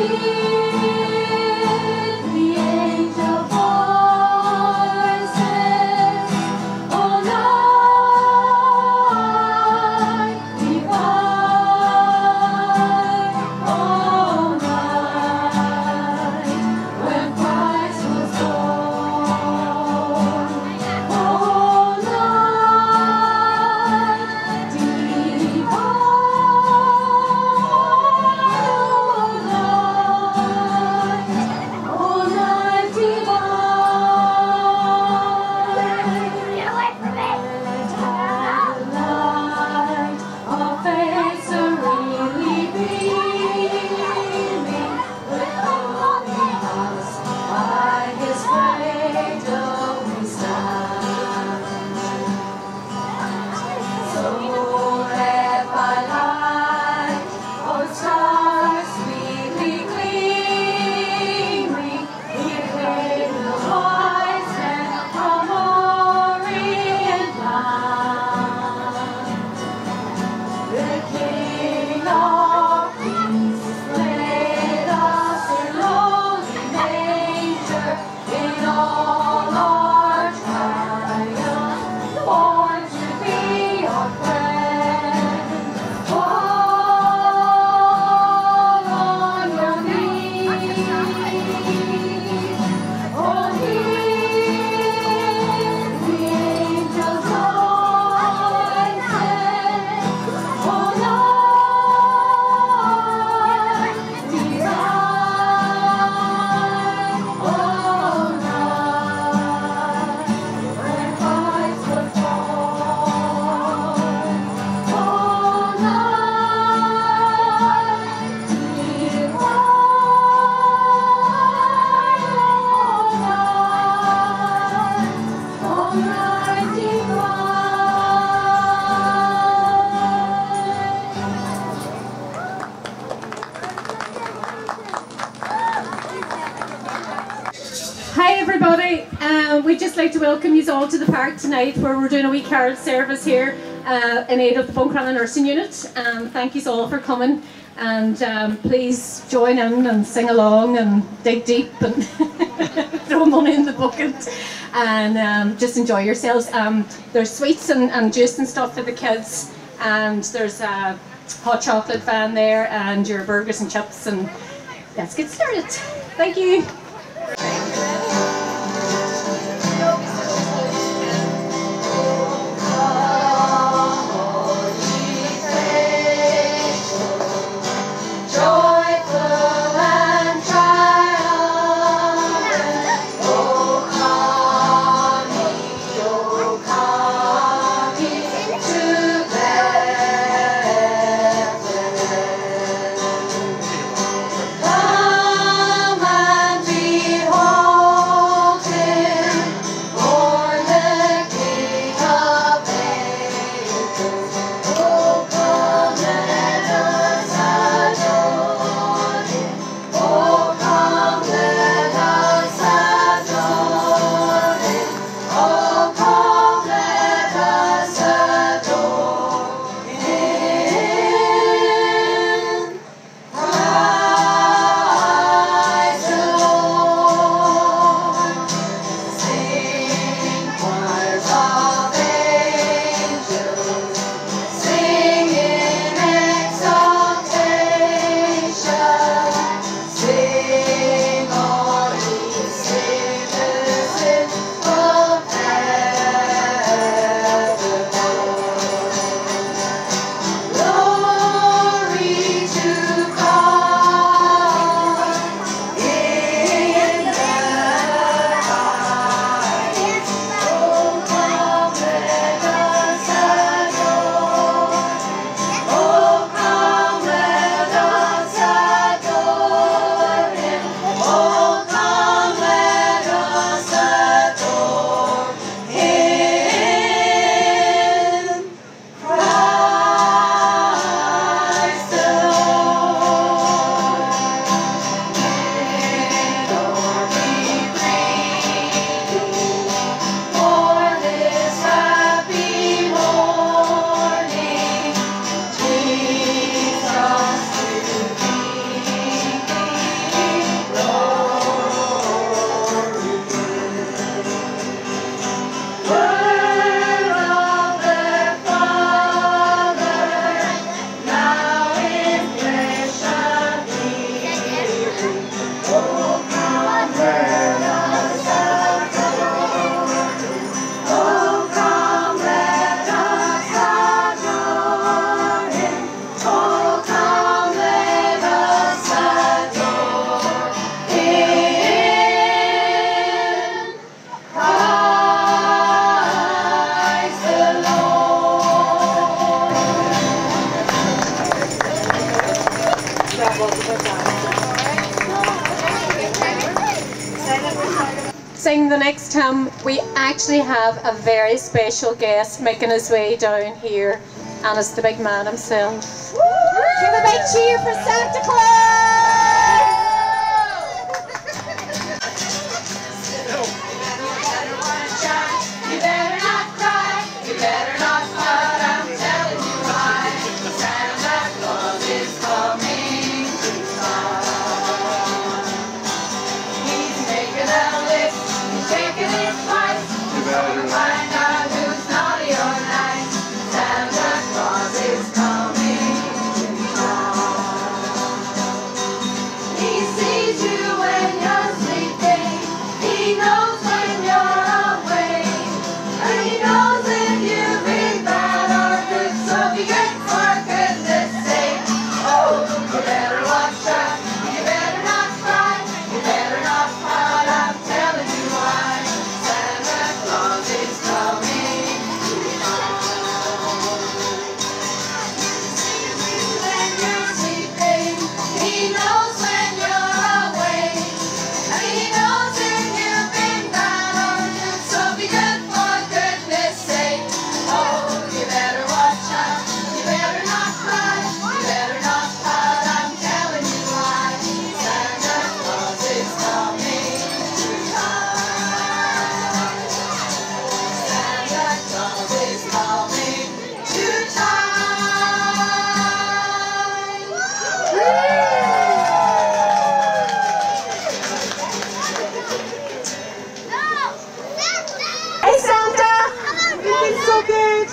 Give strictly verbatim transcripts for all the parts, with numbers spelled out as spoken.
Hi everybody, uh, we'd just like to welcome you all to the park tonight where we're doing a wee carol service here uh, in aid of the Buncrana Nursing Unit. Um, thank you all for coming, and um, please join in and sing along and dig deep and throw money in the bucket and um, just enjoy yourselves. Um, there's sweets and, and juice and stuff for the kids, and there's a hot chocolate van there and your burgers and chips, and let's get started. Thank you. Come and be Sing the next hymn, we actually have a very special guest making his way down here, and it's the big man himself. Give a big cheer for Santa Claus! You better not cry, you better not fight, I'm telling you why. Santa Claus is coming to town. He's making a list, he's checking it twice. You better find out who's naughty or nice. Santa Claus is coming to town. He sees you when you're sleeping, he knows when you're awake, and he knows if you've been bad or good, so be good for goodness sake. Oh, you better watch out, you better not cry, you better not pout, I'm telling you why. Santa Claus is coming to town. When you're sleeping, he knows when you're awake, and he knows if you've been bad or good, so be good for goodness sake. Oh, you better watch out, you better not cry, you better not pout, I'm telling you why. Santa Claus is coming to town. Santa Claus is coming to Hey Santa! You've been so good!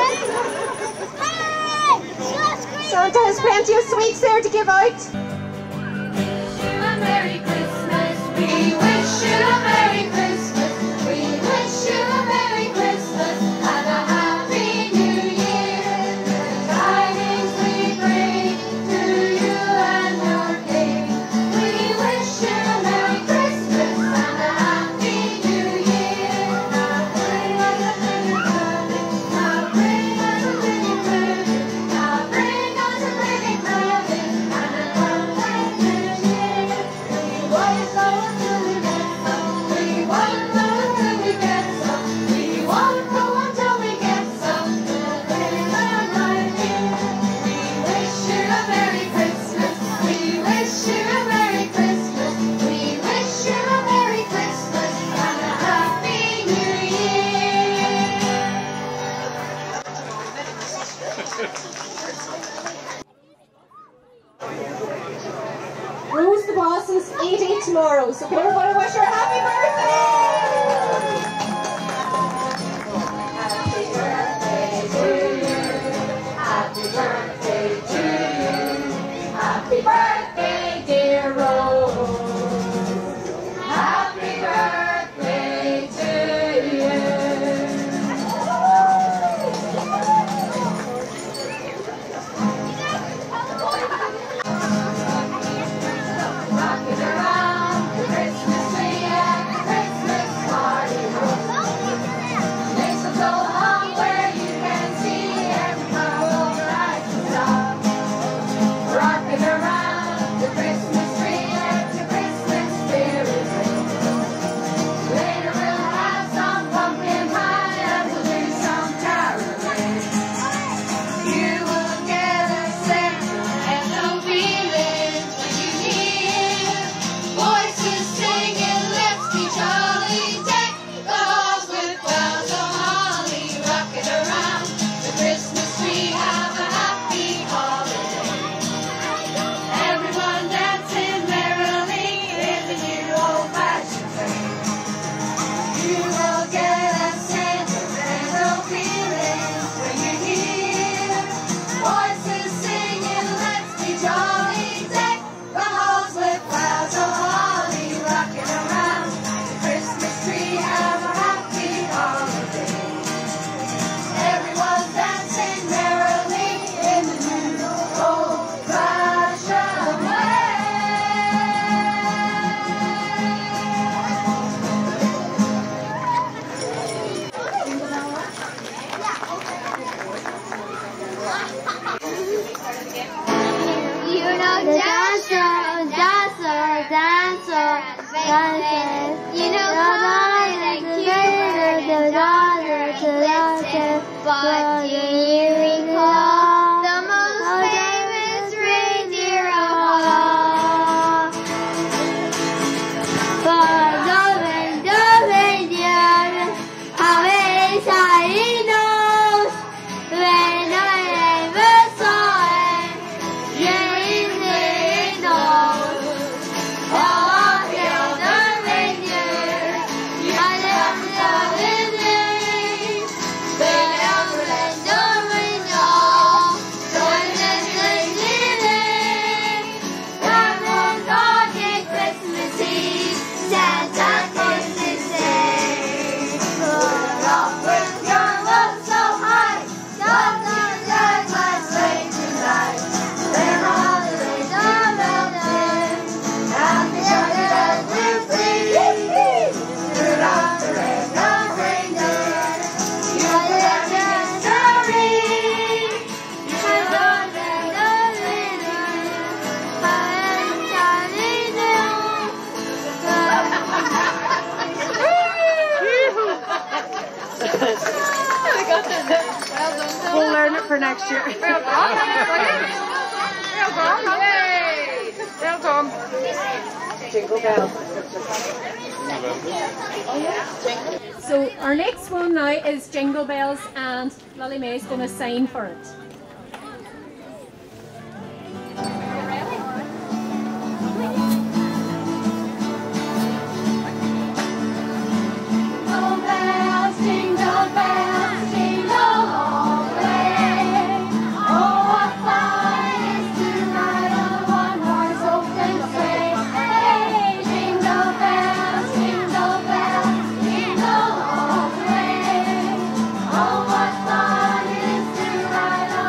Santa has plenty of sweets there to give out. Wish you a Merry Christmas. We wish you a Merry Christmas. We wish you a Merry Christmas and a Happy New Year. The tidings we bring to you and your King. We wish you a Merry Christmas and a Happy New Year. Now bring us a little present. Now bring us a little present. Now bring us a little present and a content New Year. We won't know until we get some. We won't know until we get some. We won't know until we get some. We'll bring our life in. We wish you a Merry Christmas. We wish you a Merry Christmas. We wish you a Merry Christmas and a Happy New Year. Rose the boss is eighty tomorrow, so can everybody wish her happy birthday? Happy birthday to you. Happy birthday to you. Happy birthday, dear Rose. Happy birthday to you. Rocking around the Christmas tree at the Christmas party. You know, Clyde and Cupid and daughter to listen. But do you recall the most famous reindeer of all? For Dublin, Dublin, Dublin, how many tiny nose when I ever saw it, James didn't know. Oh, I feel the reindeer, I love Dublin, but Dublin, Dublin, no, Dublin, Dublin, that was on a Christmas Eve, Santa Christmas Day. Put off with your love so high, nothing that must wait tonight. We're all the Dublin, and the children will sing. Rudolph the red-nosed reindeer, you're the legend story. You're the red-nosed reindeer, and Charlie We'll learn it for next year. Well done. Well done. Yay. Well done. Jingle bells. So our next one now is Jingle Bells, and Lily May is going to sign for it. Jingle bells, jingle bells, jingle all the way. Oh, what fun it is to ride on a one-horse open sleigh. Hey, jingle bells, jingle bells, jingle all the way. Oh, what fun it is to ride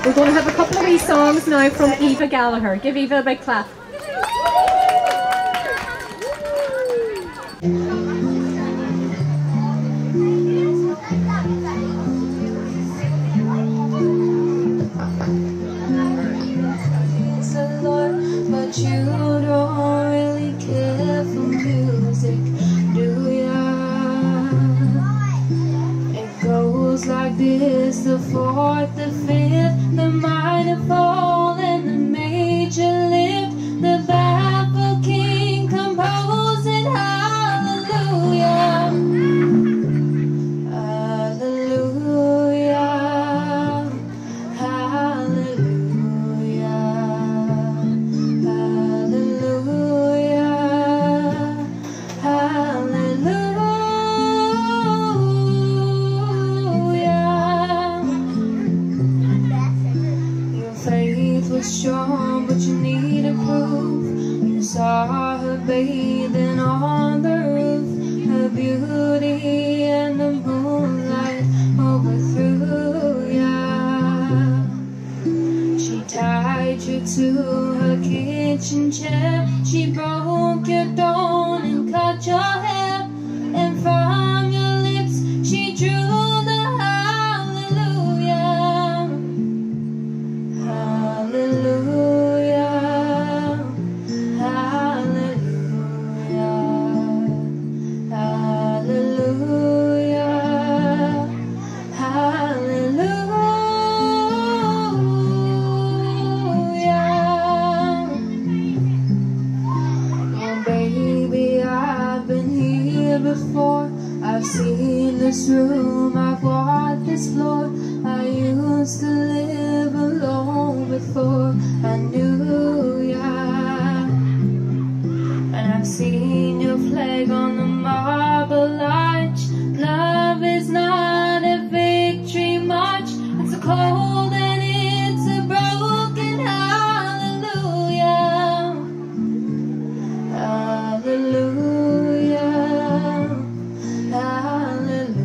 We're going to have a couple of wee songs now from Eva Gallagher. Give Eva a big clap. But you don't really care for music, do ya? It goes like this: the fourth, the fifth, the minor fall, and the major lift. The baffled king composing hallelujah, hallelujah, hallelujah. Strong, but you needed proof. You saw her bathing on the roof. Her beauty and the moonlight overthrew ya. She tied you to her kitchen chair. She broke your dawn and cut your hair. And from your lips she drew the hallelujah. Hallelujah, hallelujah, hallelujah, hallelujah. Oh baby, I've been here before. I've seen this room, I've walked this floor. I used to live alone before I knew ya. And I've seen your flag on the marble arch. Love is not a victory march. It's a cold and it's a broken hallelujah. Hallelujah, hallelujah.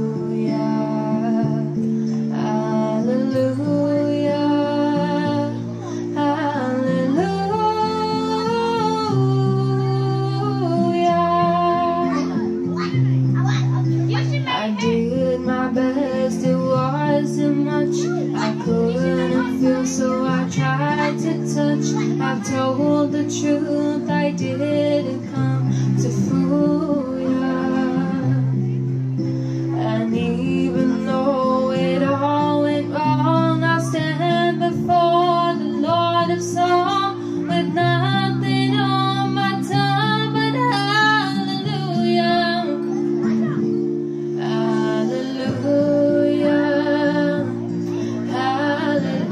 So I tried to touch. I've told the truth, I didn't come to fool ya. And even though it all went wrong, I'll stand before the Lord of Song with nothing on my tongue but hallelujah, hallelujah, hallelujah.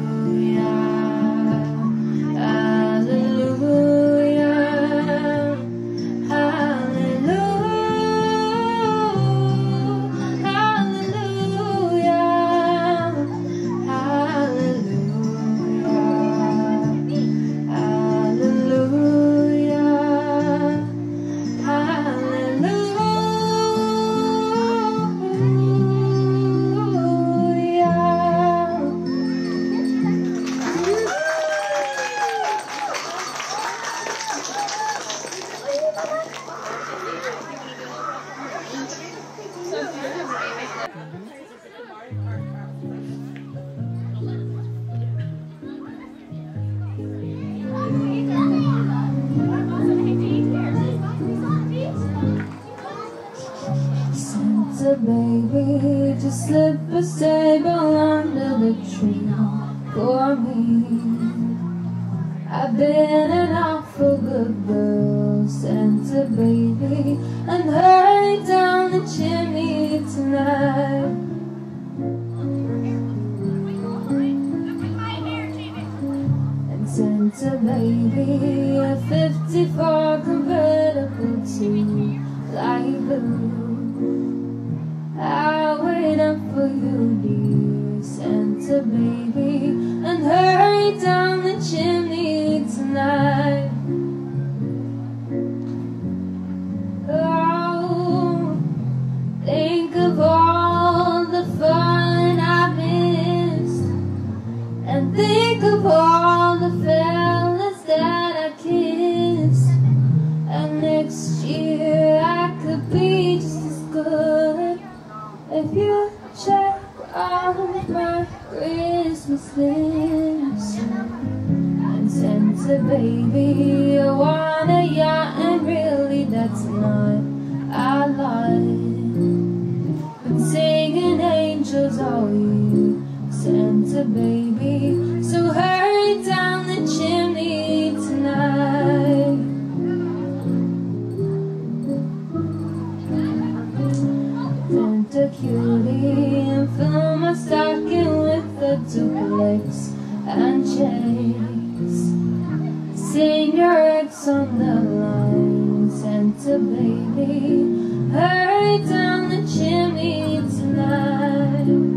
Baby, just slip a stable under the tree for me. I've been an awful good girl, Santa baby, and hurry down the chimney tonight. And Santa baby, a fifty-four convertible to light blue. I'll wait up for you, dear Santa baby, and hurry down the chimney tonight. Oh, think of all the fun I missed think of all the fellas that I kissed, and next year I could be just as good if you check off my Christmas list. And Santa baby, I want a yacht, and really that's not I lied. Been singing angels all year, Santa baby, so hurry down the chimney tonight. Santa cutie, and fill my stocking with a duplex and chase. Sing your ex on the line, Santa baby, hurry down the chimney tonight.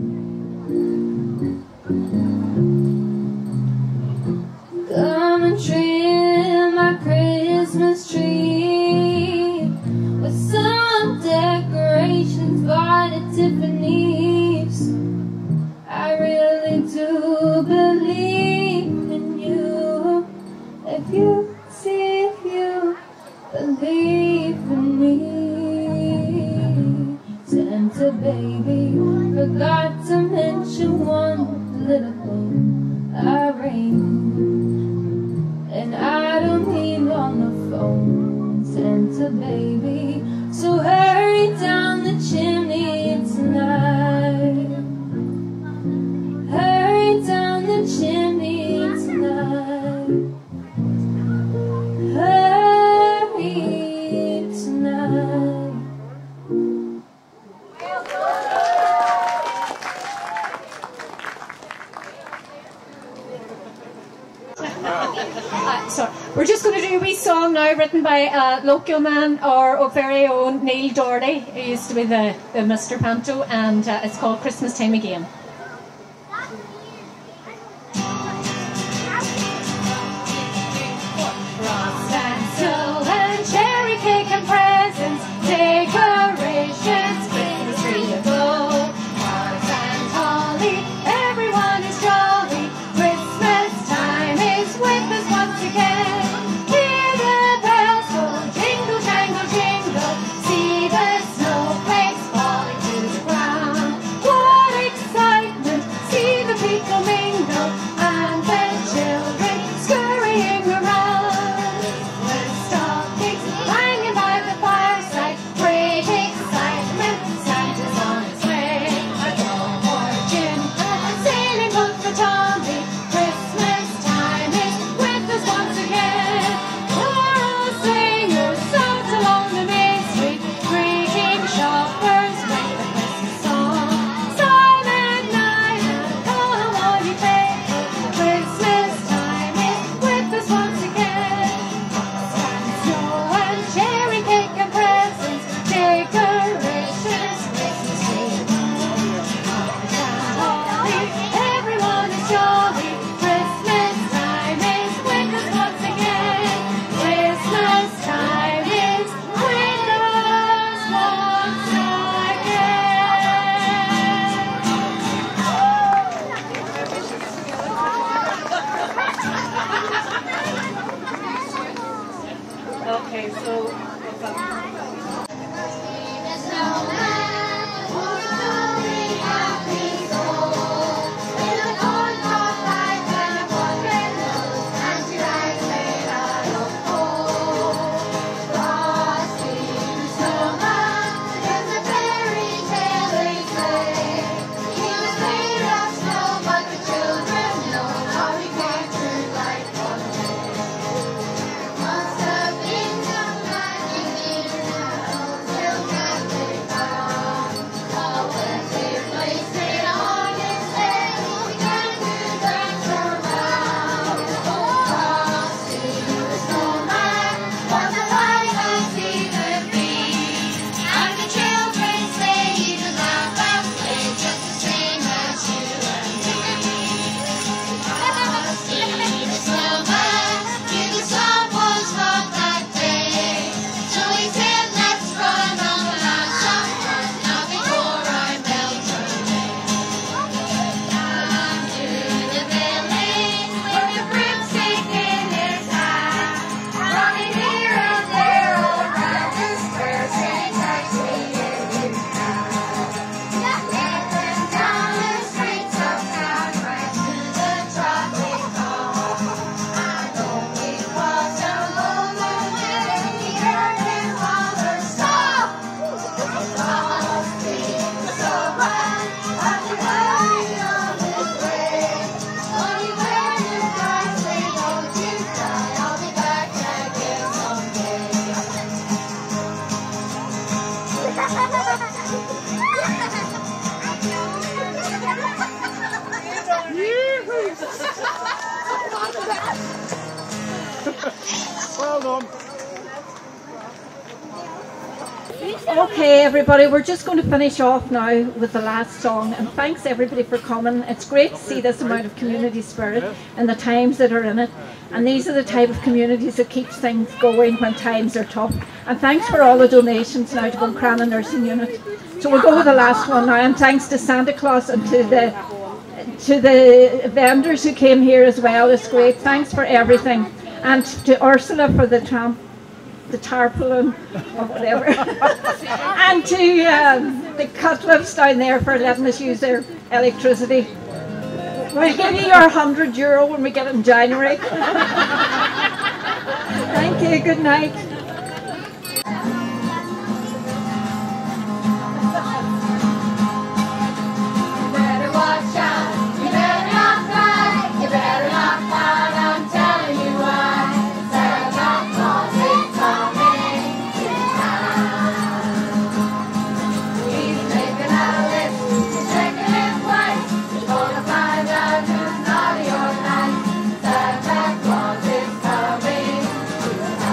Come and trim my Christmas tree with some decorations bought at Tiffany's. I really do believe in you. If you see, if you believe in me. Santa baby, forgot to mention one little thing. I ring, and I don't mean on the phone. Santa baby, so hurry down the chimney tonight. Hurry down the chimney tonight. Hurry tonight. Uh, so we're just going to do a wee song now written by a local man, our, our very own Neil Doherty, who used to be the, the Mister Panto, and uh, it's called Christmas Time Again. Frost and snow and cherry cake and presents, decorations, Christmas tree aglow, cards and holly, everyone is jolly. Christmas time is with us once again. Hear the bells go jingle, jangle, jingle. See the snowflakes falling to the ground. What excitement! Well done. Okay, everybody, we're just going to finish off now with the last song, and thanks everybody for coming. It's great to see this amount of community spirit and the times that are in it, and these are the type of communities that keeps things going when times are tough. And thanks for all the donations now to Buncrana Nursing Unit. So we'll go with the last one now, and thanks to Santa Claus and to the to the vendors who came here as well. It's great. Thanks for everything, and to Ursula for the tramp. the tarpaulin or whatever, and to um, the Caldwells down there for letting us use their electricity. We'll give you your hundred euro when we get it in January. Thank you, good night. You better watch out, you better not cry, you better not pout, I'm telling you why. Santa Claus is coming to town. He's making a list, he's checking it twice, he's gonna find out who's naughty or nice. Santa Claus is coming to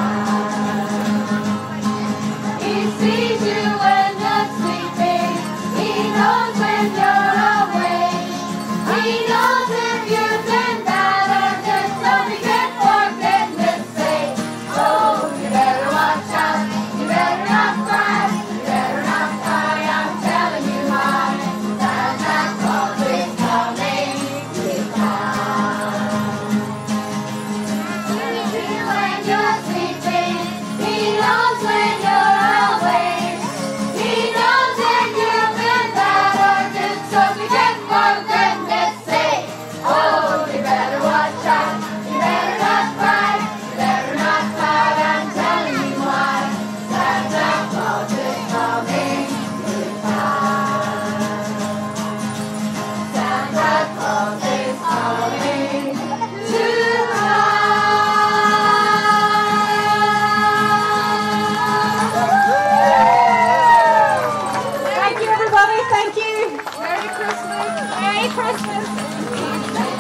town. He sees you when you're sleeping, he knows when you're awake, he knows if you've been bad or good, so be good for goodness sake. Oh, you better watch out, you better not cry, you better not cry, I'm telling you why. Santa Claus is coming to town. He sees you when you're sleeping, he knows when you're awake, he knows if you've been bad or good, so be good for goodness sake. Oh, you better watch out, you better not cry, you better not cry, I'm telling you why. Santa Claus is coming to town. Santa Claus is coming to Thank you, everybody. Thank you. Merry Christmas. Merry Christmas.